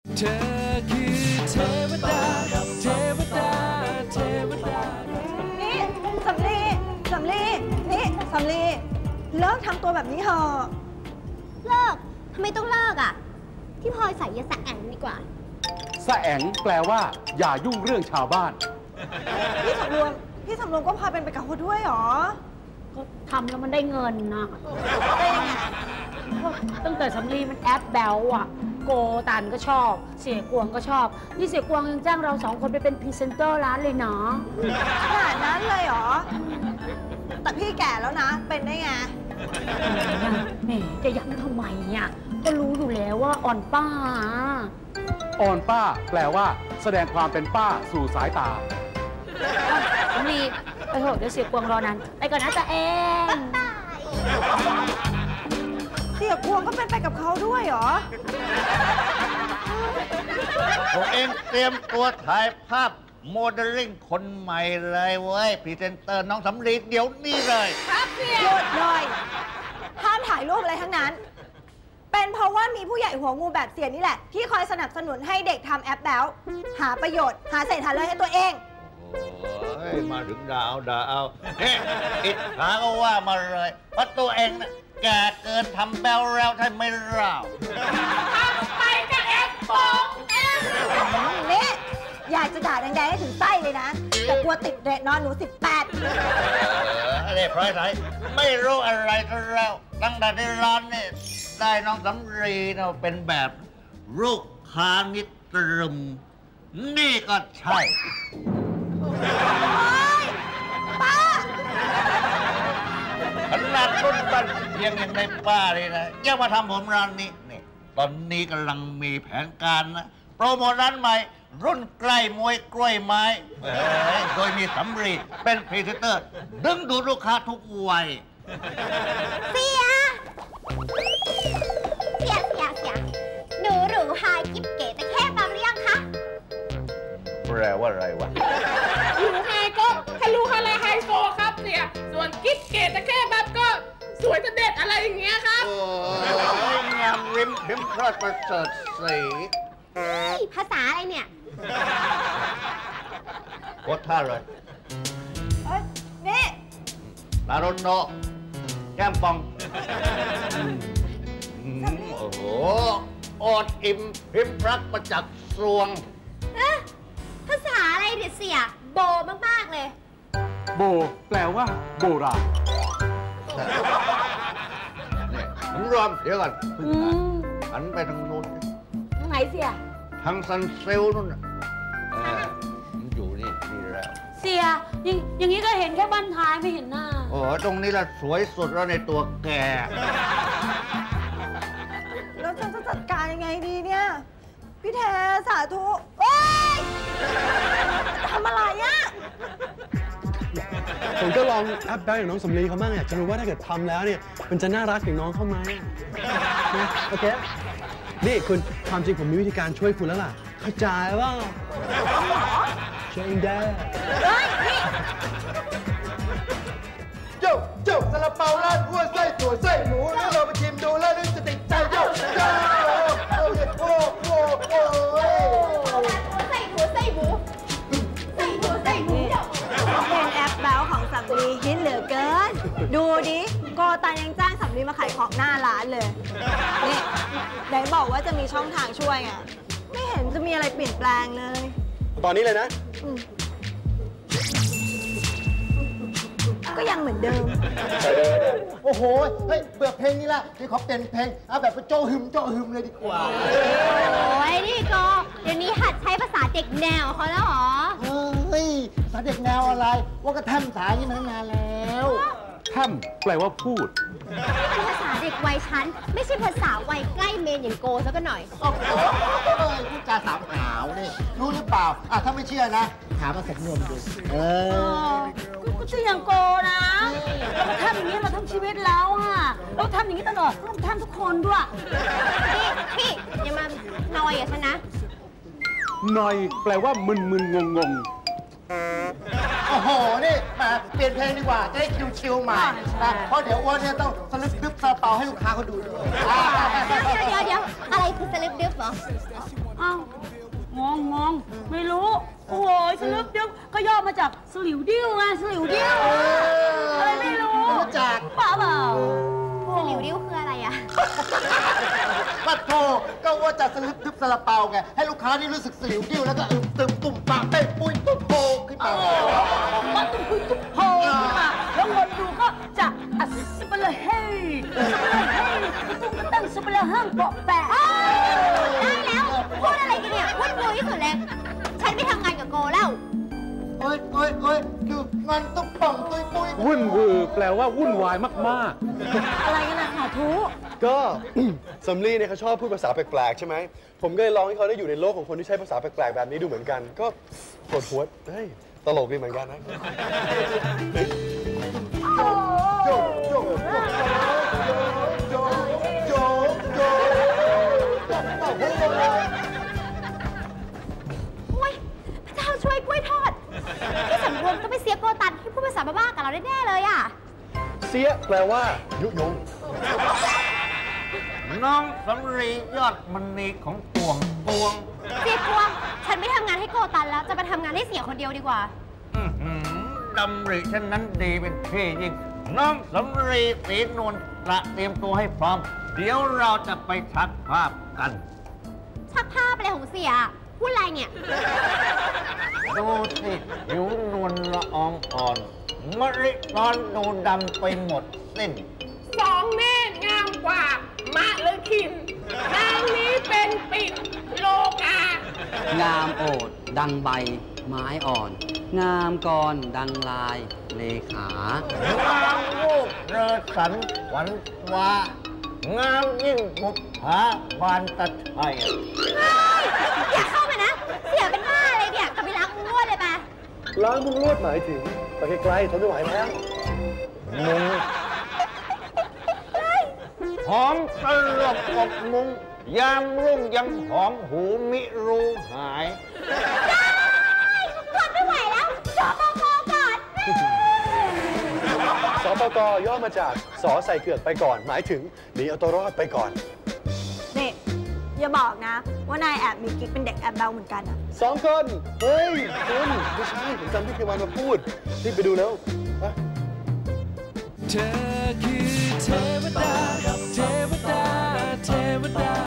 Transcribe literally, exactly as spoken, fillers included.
เธอคือเทวดาเทวดาเทวดานี่สำลีสำลีนี่สำลีเลิกทำตัวแบบนี้เถอะเลิกทำไมต้องเลิกอ่ะพี่พลอยใส่ยาสะแองดีกว่าสะแองแปลว่าอย่ายุ่งเรื่องชาวบ้านพี่สำรวมพี่สำรวมก็พาเป็นไปกับเขาด้วยหรอก็ทำแล้วมันได้เงินนะได้ยังไงตั้งแต่สำลีมันแอปแบลอ่ะโกตันก็ชอบเสียกวงก็ชอบนี่เสียกวงยังจ้างเราสองคนไปเป็นพรีเซนเตอร์ร้านเลยเนาะขนาดนั้นเลยเหรอแต่พี่แก่แล้วนะเป็นได้ไงแหมจะย้ำทำไมเนี่ยก็รู้อยู่แล้วว่าอ่อนป้าอ่อนป้าแปลว่าแสดงความเป็นป้าสู่สายตาสำลีไปเถอะเดี๋ยวเสียกวงรอนานไปก่อนนะจ๊ะเองเสียกวงก็เป็นไปกับเขาด้วยเหรอตัวเองเตรียมตัวถ่ายภาพโมเดลลิ่งคนใหม่เลยเว้ยพรีเซนเตอร์น้องสำลีเดี๋ยวนี้เลยครับเสียหยุดเลยห้ามถ่ายรูปอะไรทั้งนั้นเป็นเพราะว่ามีผู้ใหญ่หัวงูแบบเสียนี่แหละที่คอยสนับสนุนให้เด็กทำแอปแล้วหาประโยชน์หาเศษหาเลยให้ตัวเองโอ้ยมาถึงดาวดาวเฮ้อิจฉาก็ว่ามาเลยเพราะตัวเองนะแก่เกินทำแบลแล้วท่านไม่เล่าทำไปกับแอปปองนี่อยากจะด่าแดงๆให้ถึงไส้เลยนะแต่กลัวติดเรทนอนหนูสิบแปดเออเนี่ยพลอยไทยไม่รู้อะไรก็แล้วตั้งแต่ในร้านนี่ได้น้องสำลีเนาะเป็นแบบลูกค้านิตรึมนี่ก็ใช่ป้าขนาดรุ่นบ้านเพียงยังในป้าเลยนะยังมาทำผมร้านนี้นี่ตอนนี้กำลังมีแผนการนะโปรโมทร้านใหม่รุ่นใกล้มวยกล้วยไม้โดยมีสำลีเป็นพรีเซนเตอร์ดึงดูดลูกค้าทุกวัยเสียเสียเสียเสียหนูหรูไฮกิ๊บเก๋แต่แค่บางหรือยังคะแปลว่าอะไรวะหรูไฮก็ทะลุฮาราไฮโซครับเสียส่วนกิ๊บเก๋แต่แค่แบบก็สวยจะเด็ดอะไรอย่างเงี้ยครับโอ้ยงามริมพิมพ์พลอดประเสริฐสีภาษาอะไรเนี่ยโคตรท่าเลยเฮ้ยนี่ลาโรโนแก้มปองโอ้โหอดอิ่มพิมพ์รักประจักษ์สวงภาษาอะไรเดี๋ยวเสียโบมากๆเลยโบแปลว่าโบราณนี่ผมรอมเดี๋ยวก่อนหันไปทางนู้นไหนเสียทางซันเซลนู่นน่ะมันอยู่นี่นี่แล้วเสียอย่างอย่างนี้ก็เห็นแค่บั้นท้ายไม่เห็นหน้าโอ้ตรงนี้ละสวยสุดแล้วในตัวแกแล้วฉันจะจัดการยังไงดีเนี่ยพี่แทสาธุเอ้ยทำอะไรอ่ะผมก็ลองแอปแบลอย่างน้องสำลีเขาบ้างอยากจะรู้ว่าถ้าเกิดทำแล้วเนี่ยมันจะน่ารักอย่างน้องเข้าไหมนะโอเคนี่คุณความจริงผมมีวิธีการช่วยคุณแล้วล่ะเข้าใจว่าช่วยเองได้โย่โย่ซาลาเปาราดอ้วนไส้ถั่วไส้หมูแล้วเราไปชิมดูแล้วนึกจะติดใจโย่โย่โอ้โอ้โอ้โอ้ไส้ถั่วไส้หมูไส้ถั่วไส้หมูเป็นแอปแบลของสำลีฮิตเหลือเกินดูดิโกตันยังจ้างสำลีมาขายของหน้าร้านเลยนี่ไหนบอกว่าจะมีช่องทางช่วยไงไม่เห็นจะมีอะไรเปลี่ยนแปลงเลยตอนนี้เลยนะก็ยังเหมือนเดิมโอ้โหเฮ้ยเบื่อเพลงนี้ละที่เขาเป็นเพลงเอาแบบโจ้หึมโจ้หึมเลยดีกว่าโอ้ยนี่ก็เดี๋ยวนี้หัดใช้ภาษาเด็กแนวเขาแล้วหรอเฮ้ยภาษาเด็กแนวอะไรว่าก็แท่มสายนี่มานานแล้วแท่มแปลว่าพูดนี่คือภาษาเด็กวัยชั้นไม่ใช่ภาษาวัยใกล้เมนอย่างโกซะก็หน่อยโอ้โหพูดจาสามหาวนี่รู้หรือเปล่าอ่ะถ้าไม่เชื่อนะถามมาสักนวมดูเออก็จะอย่างโกนะเราทำอย่างนี้เราทั้งชีวิตแล้วอ่ะเราทำอย่างนี้ตลอดเราทำทุกคนด้วยพี่พี่อย่ามานอยอย่าชนะนอยแปลว่ามึนมึนงงงโอ้โหนี่มาเปลี่ยนเพลงดีกว่าจะได้ชิวๆใหม่นะเพราะเดี๋ยวอ้วนเนี่ยต้องสลิปดึ๊บซาเปาให้ลูกค้าเขาดูด้วยเดี๋ยวเดี๋ยวเดี๋ยวอะไรคือสลิปดึ๊บเหรออ้าวจากสลิวดิ้วไงสลิวดิ้วอะไรไม่รู้รู้จักเปล่าเปล่าสลิวดิ้วคืออะไรอะปัดโทก็ว่าจะสลิปทึบซาลาเปาไง ให้ลูกค้าที่รู้สึกสลิวดิ้วแล้วก็อึมตึมตุ่มปากเต้นปุ้ยตุ้มโพขึ้นมาก็ตุ้มพุยตุ้มโพขึ้นมาแล้วคนดูก็จะอัศสเปรเฮ้ยสเปรเฮ้ยตุ้มก็ตั้งสเปรเฮ้งเปาะแปะได้แล้ว พูดอะไรกันเนี่ยวุ่นวายที่สุดเลย ฉันไปทำงานกับโกแล้วโอ้ยโอ้ยโอ้ยดูมันต้องป่องตุ้ยปุ้ยวุ่นวือแปลว่าวุ่นวายมากอะไรกันนะสาธุก็ สำลีเนี่ยเขาชอบพูดภาษาแปลกๆใช่ไหม ผมก็เลยลองให้เขาได้อยู่ในโลกของคนที่ใช้ภาษาแปลกๆแบบนี้ดูเหมือนกัน ก็ปวดหัวเฮ้ยตลกดีเหมือนกันนะโยกโยกโยกโยกโยกโยกโอ้ยพระเจ้าช่วยกล้วยทอด พี่สำรวมต้องไปเสียโกตันที่พูดภาษาบ้าๆกับเราแน่ๆเลยอะเสียแปลว่ายุยงน้องสำรียอดมณีของปวงปวงเสียกวง ฉันไม่ทำงานให้โกตันแล้ว จะไปทำงานให้เสียคนเดียวดีกว่าอื้อหือดำริเช่นนั้นดีเป็นที่ยิ่ง น้องสำรีสีนวลประเตรียมตัวให้พร้อม เดี๋ยวเราจะไปชักภาพกันชักภาพอะไรของเสีย พูดอะไรเนี่ยดูสิผิวนวลละอองอ่อนมะริร้อนดูดำไปหมดสิ้นสองแน่งามกว่ามะหรือคินนางนี้เป็นปิดโลกางามโอดดังใบไม้อ่อน งามกรดังลายเลขางามรูปเรือสันหวันวา งามยิ่งบุกผาบานตะไทยอย่าเข้ามานะ เสียเป็นบ้าอะไรเนี่ยกลับไปล้างมือรวดเลยปะล้างมุ้งลวดหมายถึงไปไกลๆทนไม่ไหวแล้วมุงหอมตลบอบมุง ยามรุ่งยังหอมหูมิรู้หายทนไม่ไหวแล้วจอปโกก่อนสปกย่อมาจากสอใส่เกือกไปก่อน หมายถึงหนีเอาตัวรอดไปก่อนนี่ อย่าบอกนะ ว่านายแอบมีกิ๊กเป็นเด็กแอบเบลเหมือนกันอะสองคน เฮ้ยคุณไม่ใช่ ผมจำที่เคยวันมาพูดรีบไปดูแล้วไปเธอคือเทวดา